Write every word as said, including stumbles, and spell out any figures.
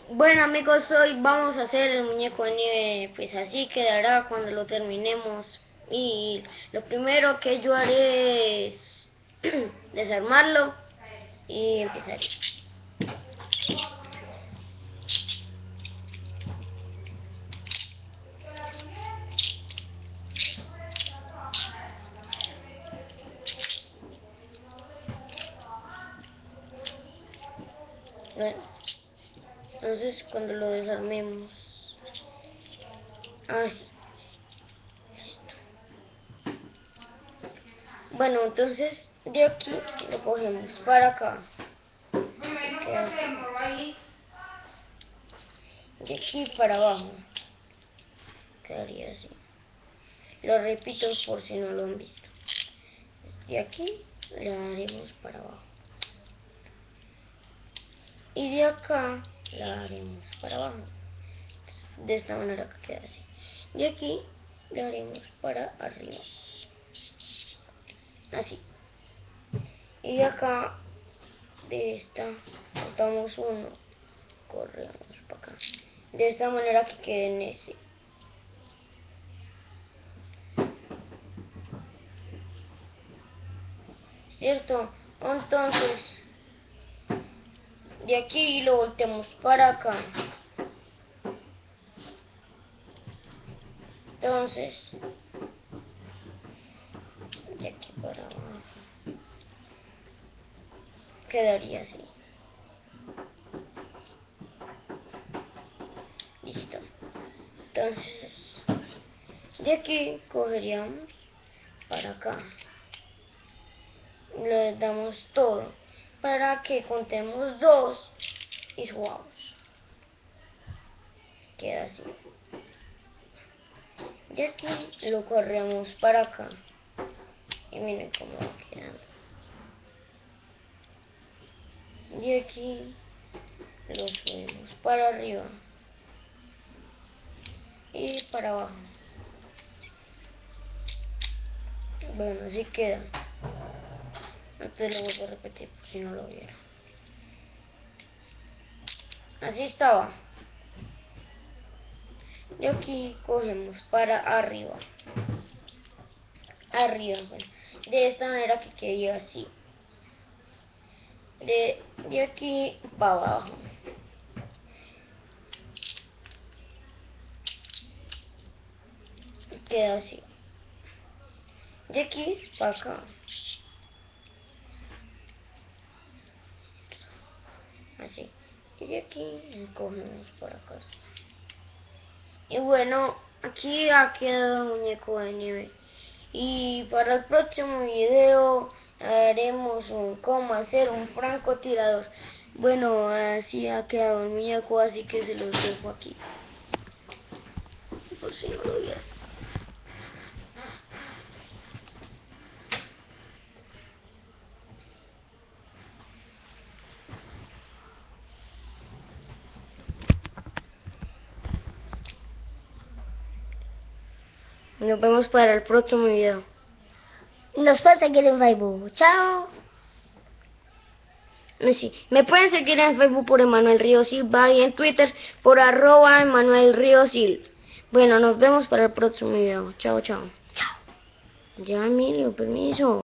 Bueno amigos, hoy vamos a hacer el muñeco de nieve, pues así quedará cuando lo terminemos. Y lo primero que yo haré es desarmarlo y empezar. Bueno, entonces cuando lo desarmemos, así. Bueno, entonces de aquí lo cogemos para acá. De aquí para abajo. Quedaría así. Lo repito por si no lo han visto. De aquí le haremos para abajo. Y de acá la haremos para abajo. De esta manera que queda así. De aquí la haremos para arriba. Así. Y de acá, de esta, cortamos uno. Corremos para acá. De esta manera que quede en ese. ¿Cierto? Entonces, de aquí lo volteamos para acá. Entonces, de aquí para abajo quedaría así. Listo. Entonces, de aquí cogeríamos para acá. Le damos todo para que contemos dos y subamos. Queda así. De aquí lo corremos para acá. Y miren cómo va quedando. De aquí lo subimos para arriba y para abajo. Bueno, así queda. Antes lo vuelvo a repetir por si no lo vieron. Así estaba. De aquí cogemos para arriba. Arriba, bueno. De esta manera que quede así. De, de aquí para abajo. Queda así. De aquí para acá. Así. Y de aquí cogemos por acá. Y bueno, aquí ha quedado el muñeco de nieve. Y para el próximo video haremos un cómo hacer un francotirador. Bueno, así ha quedado el muñeco, así que se los dejo aquí. Por si no lo vieron. Nos vemos para el próximo video. Nos pueden seguir en Facebook. Chao. No, sí. Me pueden seguir en Facebook por Emanuel Ríos Silva y en Twitter por arroba Emanuel Ríos Silva. Bueno, nos vemos para el próximo video. Chao, chao. Chao. Ya, Emilio, permiso.